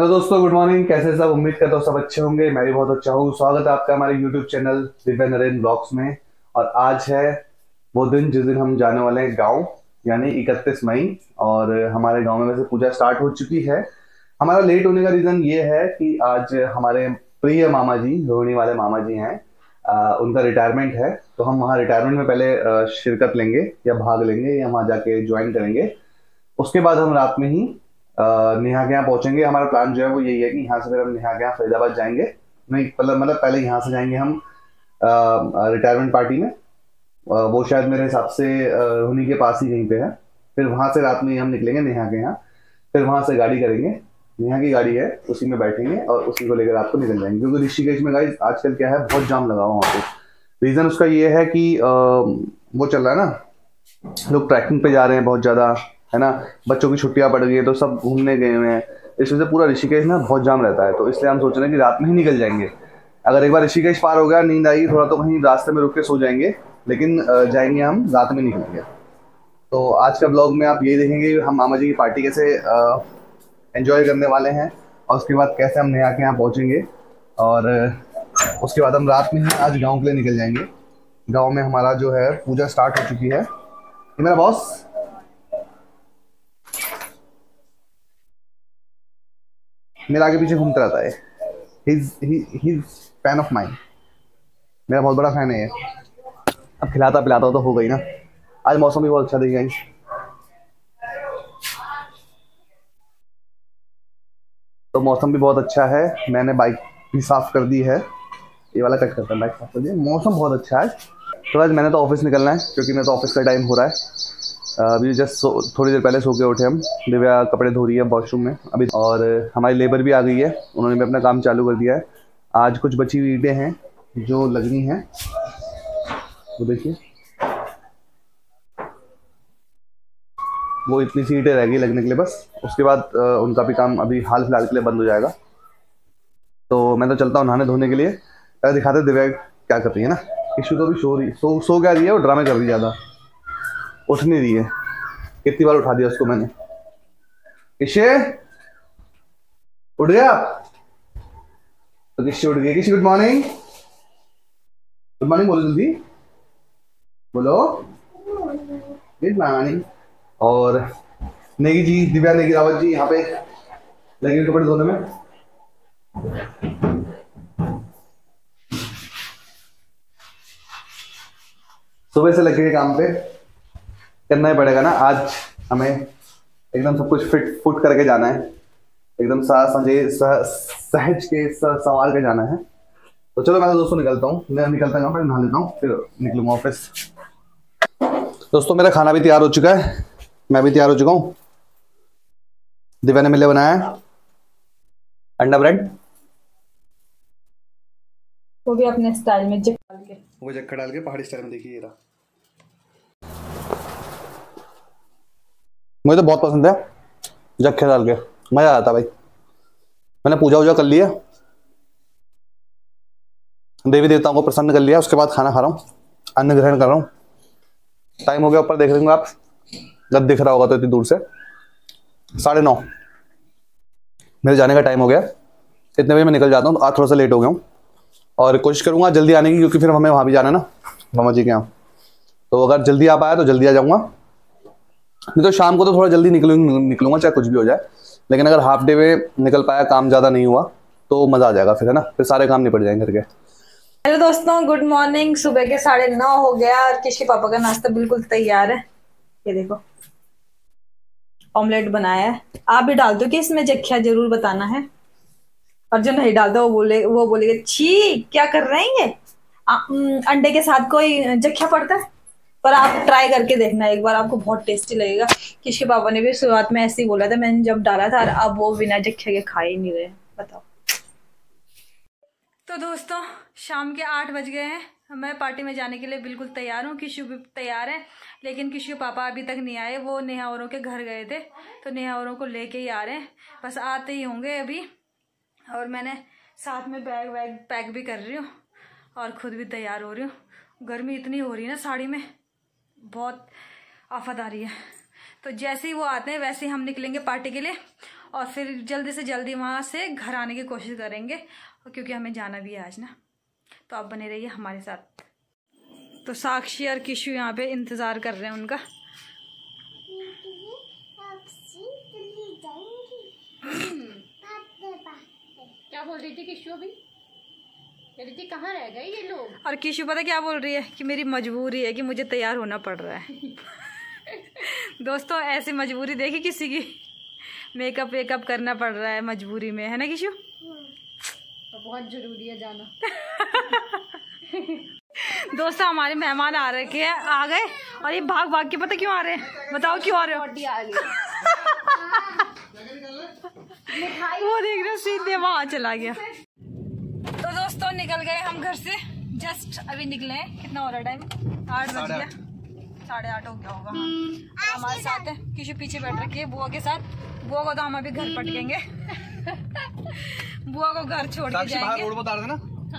Hello दोस्तों, good morning. कैसे सब? उम्मीद करता हूँ सब अच्छे होंगे। मैं भी बहुत अच्छा हूँ। स्वागत है आपका हमारे YouTube channel Divya Naren vlogs में। और आज है वो दिन जिस दिन हम जाने वाले हैं गांव, यानी 31 मई। और हमारे गांव में वैसे पूजा स्टार्ट हो चुकी है। हमारा लेट होने का रीजन ये है कि आज हमारे प्रिय मामा जी, रोहिणी वाले मामा जी हैं, उनका रिटायरमेंट है। तो हम वहाँ रिटायरमेंट में पहले शिरकत लेंगे या भाग लेंगे या वहाँ जाके ज्वाइन करेंगे। उसके बाद हम रात में ही नेहा के यहाँ पहुंचेंगे। हमारा प्लान जो है वो यही है कि यहाँ से फिर हम नेहा के यहाँ फरीदाबाद जाएंगे। नहीं, मतलब पहले यहाँ से जाएंगे हम रिटायरमेंट पार्टी में। वो शायद मेरे हिसाब से उन्हीं के पास ही कहीं पे है। फिर वहां से रात में ही हम निकलेंगे नेहा के यहाँ। फिर वहां से गाड़ी करेंगे, नेहा की गाड़ी है, उसी में बैठेंगे और उसी को लेकर रात को निकल जाएंगे। क्योंकि ऋषिकेश में गाइस आजकल क्या है, बहुत जाम लगा हुआ वहाँ पे। रीजन उसका ये है कि वो चल रहा है ना, लोग ट्रैकिंग पे जा रहे हैं बहुत ज्यादा, है ना। बच्चों की छुट्टियां पड़ गई है तो सब घूमने गए हुए हैं। इस वजह से पूरा ऋषिकेश ना बहुत जाम रहता है। तो इसलिए हम सोच रहे हैं कि रात में ही निकल जाएंगे। अगर एक बार ऋषिकेश पार हो गया, नींद आई थोड़ा, तो कहीं रास्ते में रुक के सो जाएंगे। लेकिन जाएंगे हम रात में निकलेंगे। तो आज का ब्लॉग में आप यही देखेंगे हम मामा जी की पार्टी कैसे एंजॉय करने वाले हैं, और उसके बाद कैसे हम नेहा के यहाँ पहुँचेंगे। और उसके बाद हम रात में ही आज गाँव के लिए निकल जाएंगे। गाँव में हमारा जो है पूजा स्टार्ट हो चुकी है। ये मेरा बॉस मेरे आगे पीछे घूमता रहता है। He fan of mine. मेरा बहुत बड़ा फैन है ये। अब खिलाता पिलाता तो हो गई ना। आज मौसम भी बहुत अच्छा दिख गई। तो मौसम भी बहुत अच्छा है। मैंने बाइक भी साफ कर दी है। ये वाला कट करता है, बाइक साफ कर दी। मौसम बहुत अच्छा है। तो आज मैंने तो ऑफिस निकलना है क्योंकि मेरा तो ऑफिस का टाइम हो रहा है। अभी जस्ट थोड़ी देर पहले सो के उठे हम। दिव्या कपड़े धो रही है वॉशरूम में अभी। और हमारी लेबर भी आ गई है, उन्होंने भी अपना काम चालू कर दिया है। आज कुछ बची हुई ईंटें हैं जो लगनी है, वो देखिए, वो इतनी सी ईंटें रह गई लगने के लिए बस। उसके बाद उनका भी काम अभी हाल फिलहाल के लिए बंद हो जाएगा। तो मैं तो चलता हूँ नहाने धोने के लिए। पहले दिखाते दिव्या क्या कर रही है ना। इशू तो भी सो क्या रही है, वो ड्रामे कर रही है ज़्यादा, उठ नहीं रही है। कितनी बार उठा दिया उसको मैंने। किशे उठ गया? तो किशे उठ गई। Kishe good morning. Good morning बोलो जल्दी, बोलो गुड मॉर्निंग। और नेगी जी, दिव्या नेगी रावत जी यहाँ पे लगे कपड़े धोने में। सुबह से लगे काम पे, करना ही पड़ेगा ना। आज हमें एकदम सब कुछ फिट फुट करके जाना है, एकदम सहज के सवार के जाना है। तो चलो मैं तो दोस्तों निकलता हूँ। मैं निकलता हूँ, नहा लेता हूँ, फिर निकलूंगा ऑफिस। दोस्तों मेरा खाना भी तैयार हो चुका है, मैं भी तैयार हो चुका हूँ। दिव्या ने मिले बनाया है अंडा ब्रेड, वो भी अपने स्टाइल में जक्का डाल के पहाड़ी स्टाइल में। देखिए ये रहा, मुझे तो बहुत पसंद है जक्के डाल के, मजा आता भाई। मैंने पूजा वूजा कर लिया, देवी देवताओं को प्रसन्न कर लिया, उसके बाद खाना खा रहा हूँ, अन्न ग्रहण कर रहा हूँ। टाइम हो गया, ऊपर देख लेंगे आप, जब दिख रहा होगा तो इतनी दूर से 9:30 मेरे जाने का टाइम हो गया। इतने बजे मैं निकल जाता हूँ। तो आज थोड़ा सा लेट हो गया हूँ और कोशिश करूंगा जल्दी आने की, क्योंकि फिर हमें वहां भी जाना है ना मामा जी के यहाँ। तो अगर जल्दी आ पाया तो जल्दी आ जाऊंगा, नहीं तो शाम को तो थोड़ा जल्दी निकलूंगा चाहे कुछ भी हो जाए। लेकिन अगर हाफ डे में निकल पाया, काम ज़्यादा नहीं हुआ, तो मज़ा आ जाएगा फिर, है ना। फिर सारे काम निपट जाएंगे घर के। हेलो दोस्तों, गुड मॉर्निंग। सुबह के 9:30 हो गया और किसी पापा का नाश्ता बिल्कुल तैयार है। ये देखो, ऑमलेट बनाया है। आप भी डाल दो कि इसमें जख्या, जरूर बताना है। और जो नहीं डालता वो बोलेगा छी क्या कर रहे हैं ये, अंडे के साथ कोई जख्या पड़ता है। पर आप ट्राई करके देखना एक बार, आपको बहुत टेस्टी लगेगा। किसी पापा ने भी शुरुआत में ऐसे ही बोला था, मैंने जब डाला था, और अब वो बिना जख्या के खा ही नहीं रहे। बताओ। तो दोस्तों शाम के 8 बज गए हैं। मैं पार्टी में जाने के लिए बिल्कुल तैयार हूँ। किशु भी तैयार है, लेकिन किशु के पापा अभी तक नहीं आए। वो नेहा औरों के घर गए थे, तो नेहा औरों को लेके ही आ रहे हैं, बस आते ही होंगे अभी। और मैंने साथ में बैग वैग पैक भी कर रही हूँ और खुद भी तैयार हो रही हूँ। गर्मी इतनी हो रही है ना, साड़ी में बहुत आफत आ रही है। तो जैसे ही वो आते हैं वैसे ही हम निकलेंगे पार्टी के लिए। और फिर जल्दी से जल्दी वहाँ से घर आने की कोशिश करेंगे, क्योंकि हमें जाना भी है आज ना। तो आप बने रहिए हमारे साथ। तो साक्षी और किशु यहाँ पे इंतज़ार कर रहे हैं उनका। क्या बोल रही थी किशु? अभी कह रही थी कहाँ रह गए ये लोग। और किशु पता क्या बोल रही है कि मेरी मजबूरी है कि मुझे तैयार होना पड़ रहा है। दोस्तों ऐसी मजबूरी देखी किसी की? मेकअप वेकअप करना पड़ रहा है मजबूरी में, है ना किशु? तो बहुत जरूरी है जाना। दोस्तों हमारे मेहमान आ रखे हैं, आ गए, और ये भाग भाग के पता क्यों आ रहे हैं? बताओ क्यों आ रहे हो? आ गई। वो देख रहे सीधे वहां चला गया। तो दोस्तों निकल गए हम घर से, जस्ट अभी निकले हैं। कितना हो रहा है टाइम? 8 बज गया, 8:30 हो गया होगा। हमारे साथ है किशु, पीछे बैठ रखी है बुआ के साथ। बुआ को तो हम अभी घर पटकेंगे। बुआ को घर छोड़ के जाएंगे।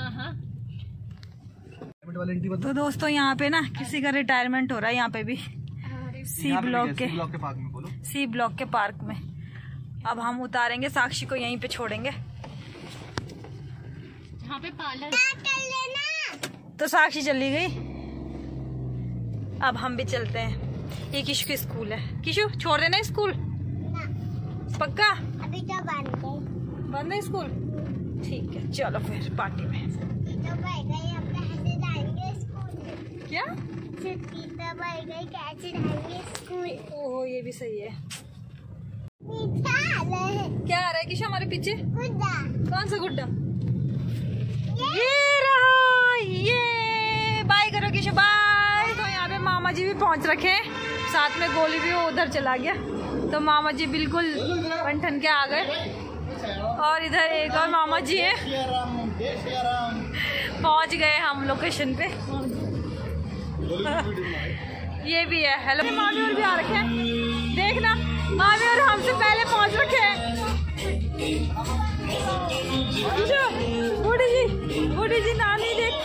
तो दोस्तों यहाँ पे ना किसी का रिटायरमेंट हो रहा है, यहाँ पे भी सी ब्लॉक के पार्क में। अब हम उतारेंगे, साक्षी को यहीं पे छोड़ेंगे। यहाँ पे पार्लर। तो साक्षी चली गई, अब हम भी चलते हैं। ये किशु की स्कूल है। किशु छोड़ देना स्कूल पक्का? अभी तो बंद है स्कूल, ठीक है चलो फिर पार्टी में। क्या ओहो ये भी सही है। क्या आ रहा है किशु हमारे पीछे? कौन सा गुड्डा? ये रहा, ये बाय करो किशु, बाय। तो यहाँ पे मामा जी भी पहुँच रखे हैं, साथ में गोली भी वो उधर चला गया। तो मामा जी बिल्कुल बन के आ गए, और इधर एक और मामा जी है। पहुँच गए हम लोकेशन पे। ये भी है। हेलो मामी और भी आ रखे हैं, देखना मामी और हमसे पहले पहुँच रखे हैं। बूढ़ी जी नानी देख।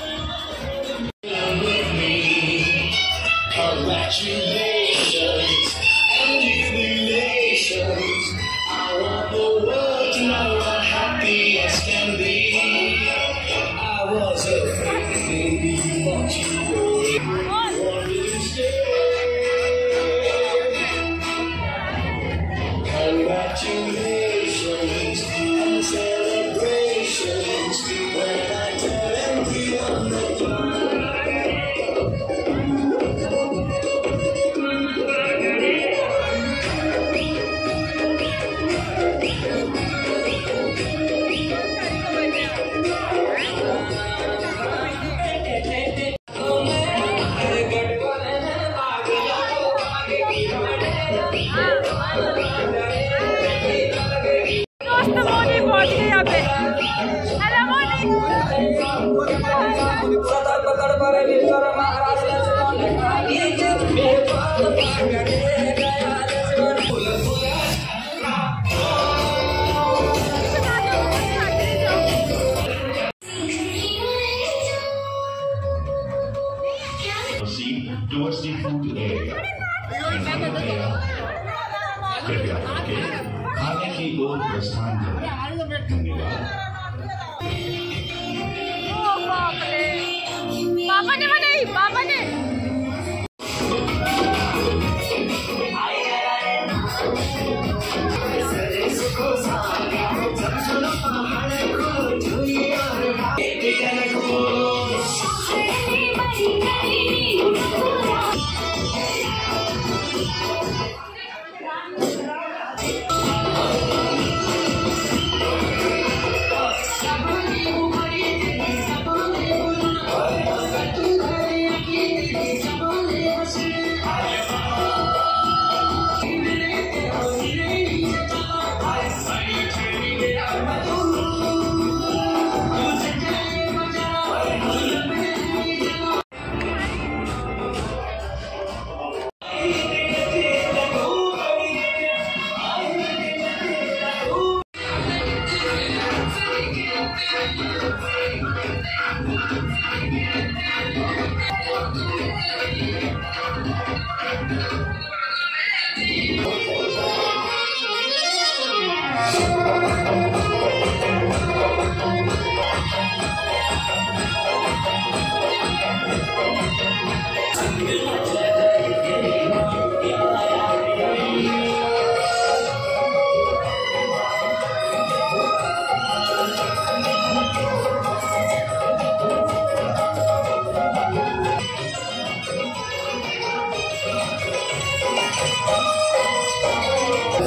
towards the food area. कृपया करके खाने की ओर प्रस्थान करें। धन्यवाद। पापा ने बनाई, पापा ने।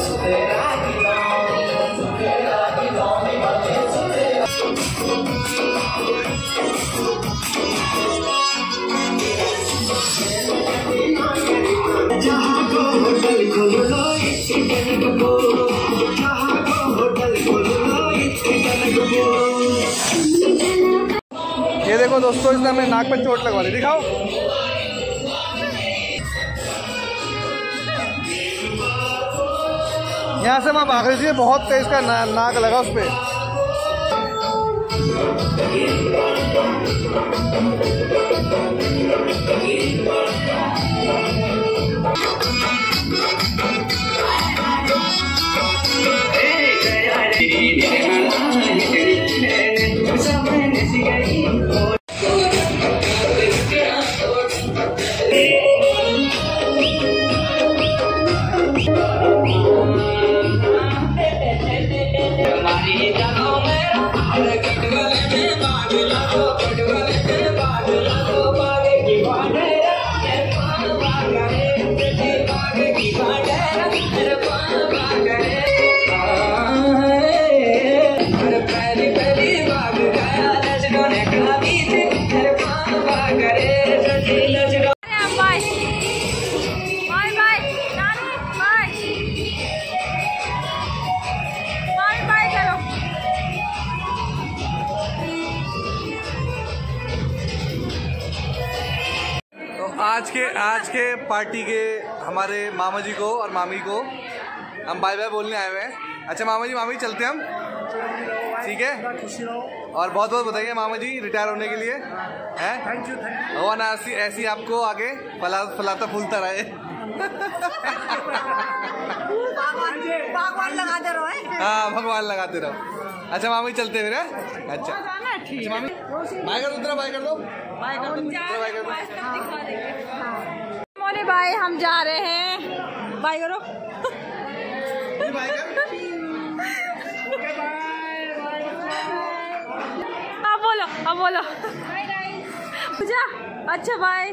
ये देखो दोस्तों, इसने हमें नाक पे चोट लगवा दी, दिखाओ। यहाँ से मैं भाग रही थी, बहुत तेज का नाक लगा उस पे। आज के पार्टी के हमारे मामा जी को और मामी को हम बाय बाय बोलने आए हुए हैं। अच्छा मामा जी मामी चलते हम, ठीक है। और बहुत बहुत बताइए मामा जी रिटायर होने के लिए हैं। थैंक यू भगवान ऐसी आपको आगे फलाता फूलता रहे। भगवान लगाते रहो। हाँ भगवान लगाते रहो। अच्छा मामी चलते फिर। अच्छा मामी बाय कर दो, बाय कर दो, बाय कर दो, बाय कर दो। मोनी भाई हम जा रहे हैं, बाय करो। अब बोलो, अब बोलो। पूजा अच्छा बाय।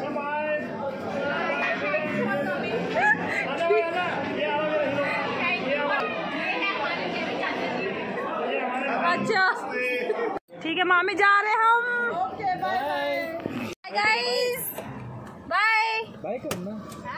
अच्छा ठीक है मामी जा रहे हैं हम। Okay bye guys, bye bye करना।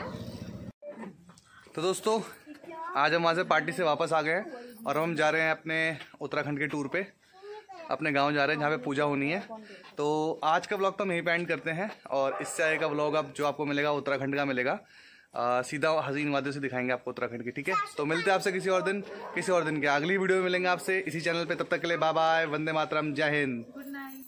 तो दोस्तों आज हम वहाँ से पार्टी से वापस आ गए हैं और हम जा रहे हैं अपने उत्तराखंड के टूर पे, अपने गांव जा रहे हैं जहाँ पे पूजा होनी है। तो आज का व्लॉग तो हम यहीं पे एंड करते हैं और इससे आगे का व्लॉग अब जो आपको मिलेगा उत्तराखंड का मिलेगा। सीधा हसीन वादियों से दिखाएंगे आपको उत्तराखंड की, ठीक है। तो मिलते हैं आपसे किसी और दिन के अगली वीडियो में मिलेंगे आपसे इसी चैनल पे। तब तक के लिए बाय बाय, वंदे मातरम, जय हिंद, गुड नाइट।